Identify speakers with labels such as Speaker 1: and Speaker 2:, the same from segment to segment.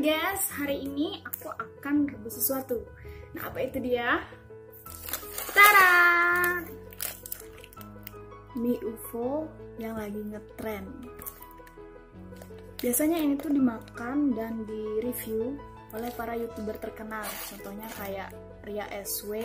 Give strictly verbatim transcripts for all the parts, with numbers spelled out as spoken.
Speaker 1: guys, hari ini aku akan rebus sesuatu. Nah, apa itu dia? Tada! Mie U F O yang lagi ngetren. Biasanya ini tuh dimakan dan di-review oleh para youtuber terkenal. Contohnya kayak Ria S W.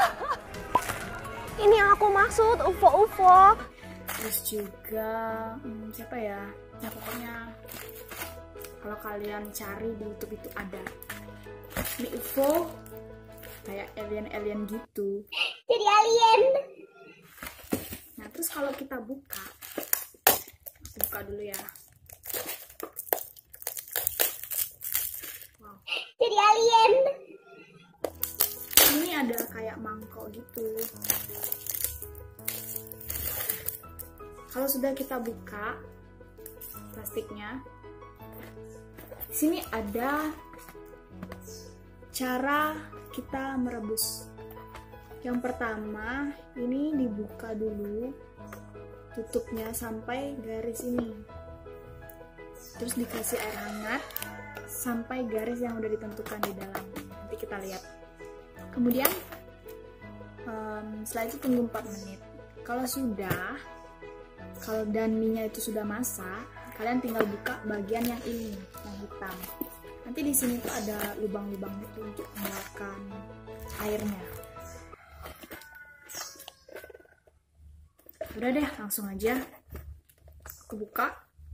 Speaker 2: Ini yang aku maksud, U F O U F O.
Speaker 1: Terus juga hmm, siapa ya? Ya pokoknya kalau kalian cari di YouTube itu ada Mie U F O kayak alien-alien gitu.
Speaker 2: Jadi alien.
Speaker 1: Nah, terus kalau kita buka, buka dulu ya. Wow.
Speaker 2: Jadi alien.
Speaker 1: Ini ada kayak mangkok gitu. Kalau sudah kita buka plastiknya, di sini ada cara kita merebus. Yang pertama, ini dibuka dulu tutupnya sampai garis ini. Terus dikasih air hangat sampai garis yang udah ditentukan di dalam. Nanti kita lihat. Kemudian um, setelah itu tunggu empat menit. Kalau sudah, kalau dan minyak itu sudah masak, kalian tinggal buka bagian yang ini, yang hitam. Nanti di sini tuh ada lubang-lubang itu untuk mengeluarkan airnya. Udah deh, langsung aja aku buka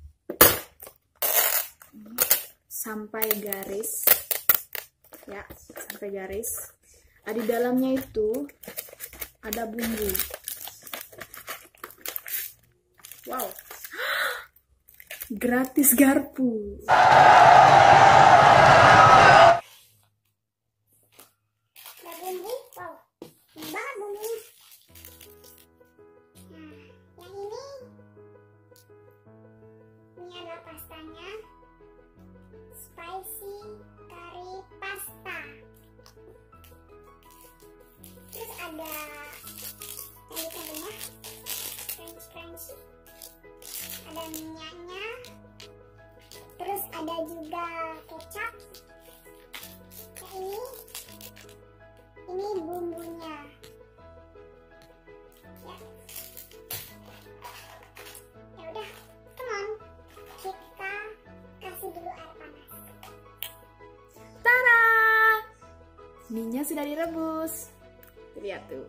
Speaker 1: sampai garis, ya, sampai garis. Nah, di dalamnya itu ada bumbu. Wow, gratis garpu.
Speaker 2: Pastanya spicy curry pasta. Terus ada yang cabenya crunchy crunchy. Ada minyaknya. Terus ada juga kecap. Nah, ini ini bumbunya. Ya. Ya udah, come on. Kita kasih dulu air panas.
Speaker 1: Tada! Minyak sudah direbus. Lihat tuh.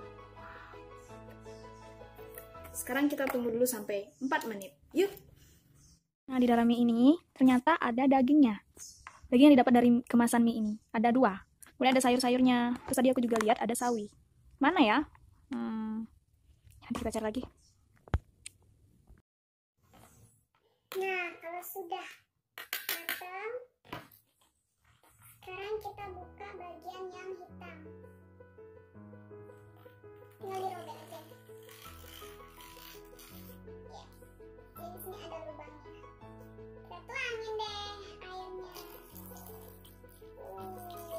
Speaker 1: Sekarang kita tunggu dulu sampai empat menit. Yuk.
Speaker 3: Nah, di dalam mie ini ternyata ada dagingnya. Daging yang didapat dari kemasan mie ini. Ada dua. Kemudian ada sayur-sayurnya. Terus tadi aku juga lihat ada sawi. Mana ya? Hmm, nanti kita cari lagi.
Speaker 2: Nah, kalau sudah matang, sekarang kita buka bagian yang hitam. Tinggal dirobek aja. Ya, jadi sini ada lubangnya. Kita tuangin deh airnya. Uh.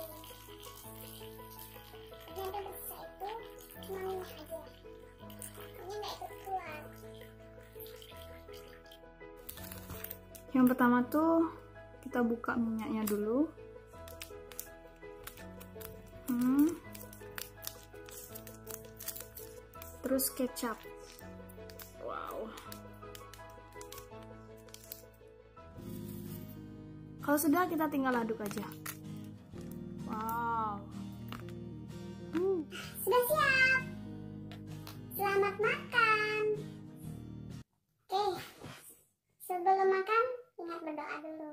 Speaker 2: Nanti bersisa itu cuma minyak aja. Ini nggak ikut keluar.
Speaker 1: Yang pertama tuh kita buka minyaknya dulu. Hmm. Terus kecap. Wow. Kalau sudah, kita tinggal aduk aja. Wow.
Speaker 2: Hmm. Sudah siap. Selamat makan. Oke. Sebelum makan, ingat berdoa dulu.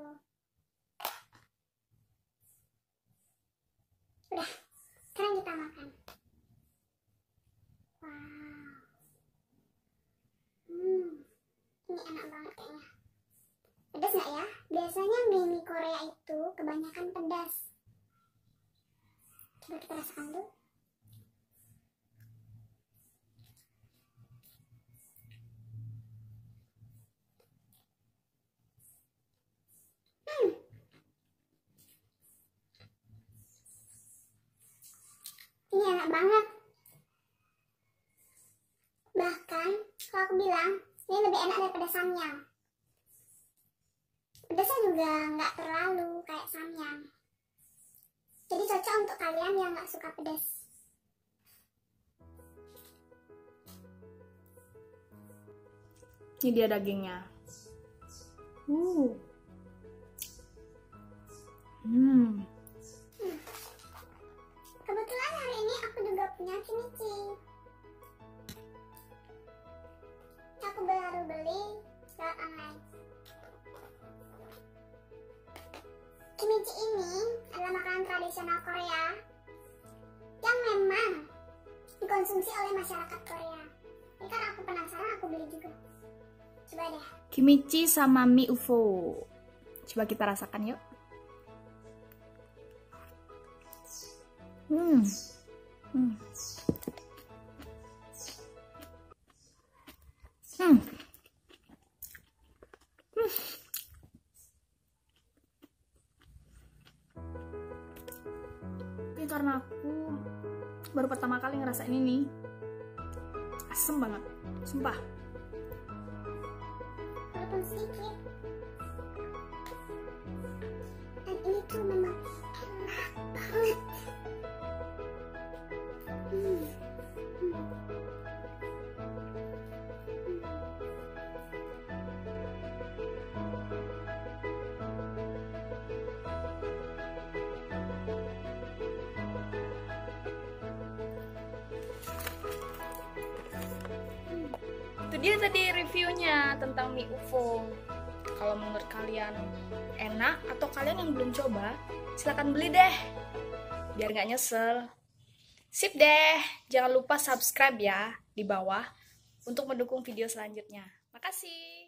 Speaker 2: Udah, sekarang kita makan. Wow. Hmm, ini enak banget kayaknya. Pedas nggak ya? Biasanya mie Korea itu kebanyakan pedas. Coba kita rasakan dulu. Ini enak banget. Bahkan kalau aku bilang ini lebih enak daripada samyang. Pedasnya juga nggak terlalu kayak samyang. cocok untuk kalian yang nggak suka pedas.
Speaker 1: Ini dia dagingnya. Uh. Hmm.
Speaker 2: Kebetulan hari ini aku juga punya kimchi. Aku baru beli lewat online. Kimchi ini adalah makanan tradisional Korea yang memang dikonsumsi oleh masyarakat Korea. Ini kan aku penasaran, aku beli juga. Coba deh.
Speaker 1: Kimchi sama mie U F O. Coba kita rasakan yuk. Hmm. Hmm. Hmm. Hmm. Ini karena aku baru pertama kali ngerasain ini. Asem banget, sumpah.
Speaker 2: Walaupun sedikit. Dan ini tuh memang enak banget. Hmm. Hmm.
Speaker 1: Itu dia tadi reviewnya tentang mie U F O. Kalau menurut kalian enak atau kalian yang belum coba, silahkan beli deh, biar nggak nyesel. Sip deh, jangan lupa subscribe ya di bawah untuk mendukung video selanjutnya. Makasih.